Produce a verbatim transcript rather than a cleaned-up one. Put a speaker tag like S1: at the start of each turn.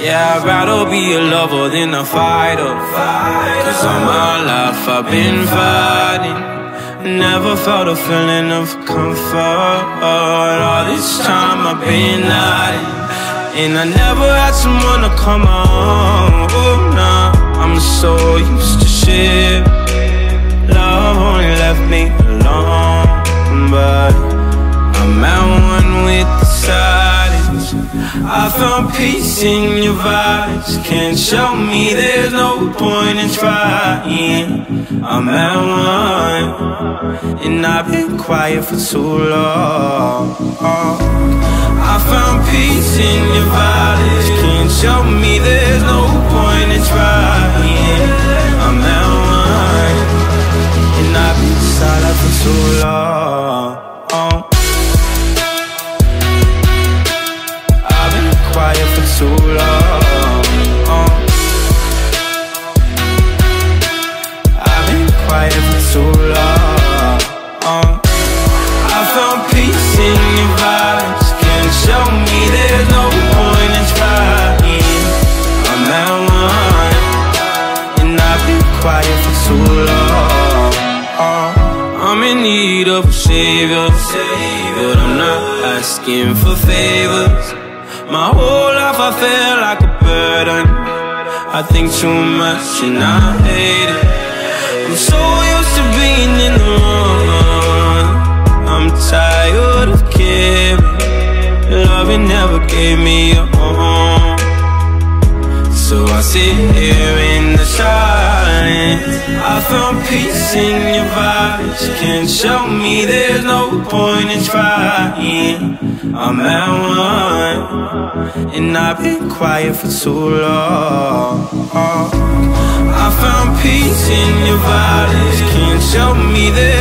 S1: Yeah, I'd rather be a lover than a fighter. Cause all my life I've been fighting. Never felt a feeling of comfort. All this time I've been hiding, and I never had someone to come on. Oh, nah, I'm so used to shit. Love only left me alone, but I'm at one with the silence. I found peace in your vibes. Can't show me there's no point in trying. I'm at one, and I've been quiet for too long. I found peace in your vibes. Can't show me there's no point in trying. I'm at one, and I've been silent for too long. I've been quiet for too long. I've been quiet for too long. I found peace in your vibes. Can't show me there's no point in trying. I'm at one, and I've been quiet for too long. I'm in need of a savior, but I'm not asking for favors. My whole life I feel like a burden. I think too much and I hate it. I'm so used to being in the wrong. I'm tired of caring. Loving never gave me a home. So I sit here in the silence. I found peace in your vibes. Can't show me there's no point in trying. I'm at one, and I've been quiet for too long. I found peace in your vibes. Can't show me there's